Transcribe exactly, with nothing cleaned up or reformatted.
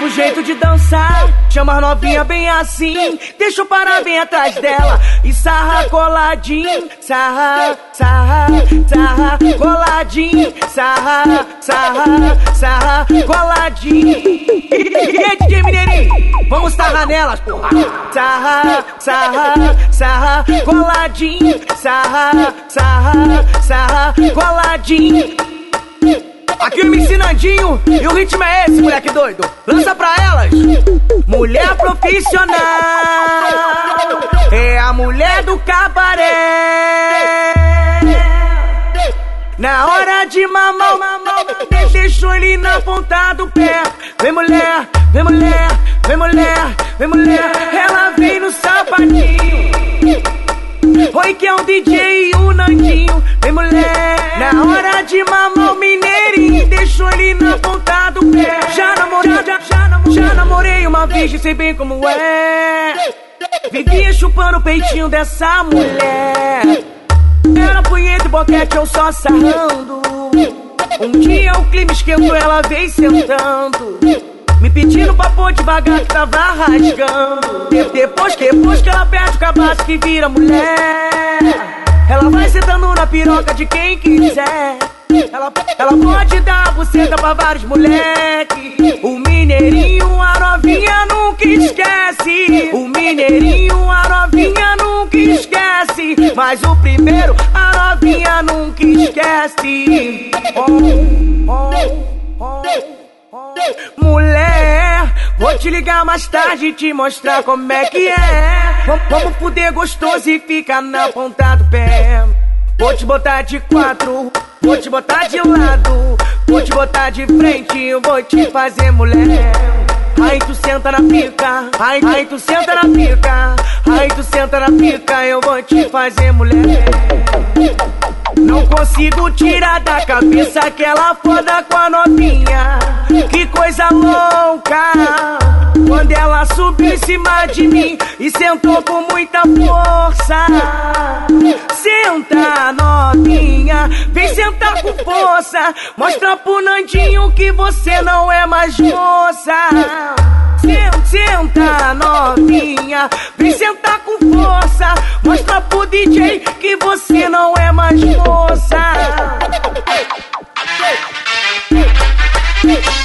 no jeito de dançar, chama as novinha bem assim, deixa eu parar bem atrás dela e sarra coladinho, sarra, sarra, sarra, coladinho, sarra, sarra, sarra, coladinho. E aí, D J Mineirinho, vamos sarrar nelas, porra. Sarra, sarra, sarra, coladinho, sarra, sarra, sarra, coladinho. Aqui o M C Nandinho e o ritmo é esse, moleque doido. Lança pra elas. Mulher profissional é a mulher do cabaré. Na hora de mamar, deixou ele na ponta do pé. Vem mulher, vem mulher, vem mulher, vem mulher. Ela vem no sapatinho. Oi que é um D J e o Nandinho. Vem mulher, na hora de mamar o Mineirinho, deixou ele na ponta do pé. Já namorei, já, já, namorei, já namorei uma vez e sei bem como é. Vivia chupando o peitinho dessa mulher. Era punheta e boquete, eu só sarrando. Um dia o clima esquentou, ela veio sentando, me pedindo pra pôr devagar que tava rasgando. De depois, depois que ela perde o cabaço que vira mulher, ela vai sentando na piroca de quem quiser. Ela, ela pode dar buceta pra vários moleque. O Mineirinho, a novinha nunca esquece. O Mineirinho, a novinha nunca esquece. Mas o primeiro, a novinha nunca esquece. Oh, oh, oh, oh. Mulher, vou te ligar mais tarde e te mostrar como é que é. Vamos, vamos fuder gostoso e ficar na ponta do pé. Vou te botar de quatro, vou te botar de lado, vou te botar de frente, vou te fazer mulher. Aí tu senta na pica, aí, aí tu senta na pica, aí tu senta na pica, eu vou te fazer mulher. Não consigo tirar da cabeça aquela foda com a novinha. Que coisa louca, quando ela subiu em cima de mim e sentou com muita força. Senta, novinha, vem sentar com força. Mostra pro Nandinho que você não é mais moça. Senta, senta, novinha, vem sentar com força. Mostra pro D J que você não é mais moça.